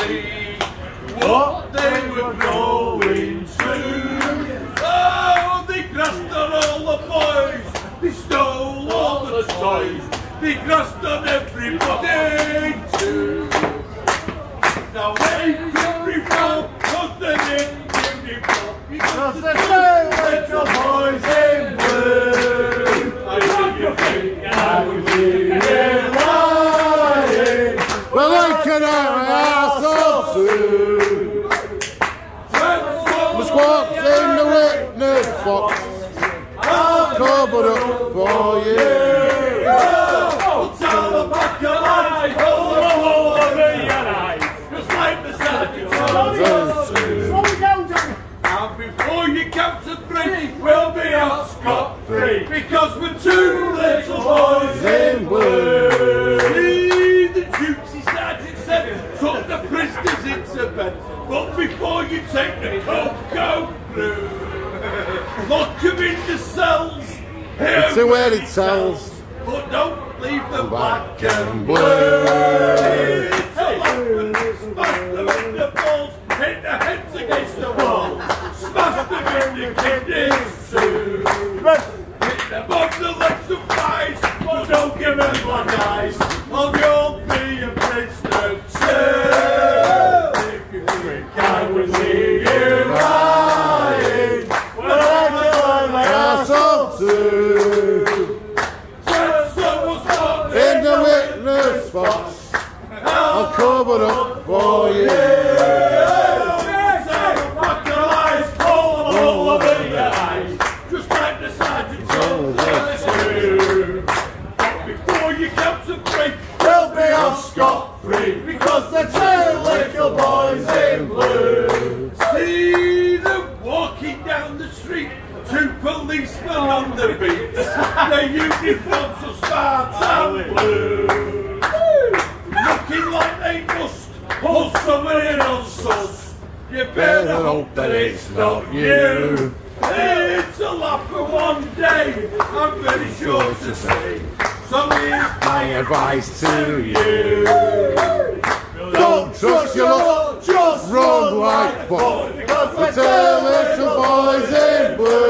see what they were going through. Oh, they grasped on all the boys, they stole all the toys, they grasped on everybody too. Now they can reform, cause they didn't reform, because the two little boys in blue. I didn't think I would be here lying. Well, I can have my ass off too. The squawks in the witness box, I'll cover up for you. I'll tell the back of life, hold the whole of me and I, just like the sergeant. And before you count to three, we'll be out scot-free, because we're two little boys in blue. See, the duty sergeant said, took the prisoners into bed, but before you take the coke, go through. Lock them in the cells, It's a where it tells, but don't leave them black and blue. It's a laughing, smash them in the balls, hit their heads against the wall, smash them in the kidneys too. Hit them on the legs and thighs, but don't give them black eyes, or you'll be a prisoner too. If you think I would leave you lying, well, I can my ass off too. In the witness box, I'll cover up for you. Just like the sergeant told us to. But before you count to three, they'll be off scot-free, because they're two little boys in blue. See them walking down the street, two policemen on the beat. Their uniforms are smart and blue, looking like they must pull someone in on sus. You better hope that it's not you. It's a lot for one day, I'm very sure to say. So here's my advice to you. Don't trust your luck, just run like fuck. The two little boys in blue.